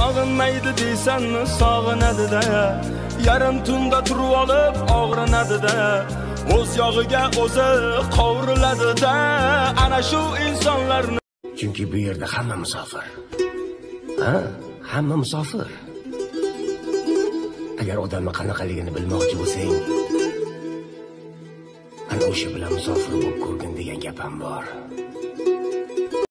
sog'inmaydi deysanmi, sog'inadi-da. Yarim tunda turib olib og'rinadi-da. O'z yog'iga o'zi qovuriladi-da. Ana shu insonlarni. Chunki bu yerda hamma musofir. Ha? Hamma musofir. Agar odamni qanaqaligini bilmoqchi bo'lsang, ana o'sha bilan musofir bo'lib ko'rgin degan gap ham bor.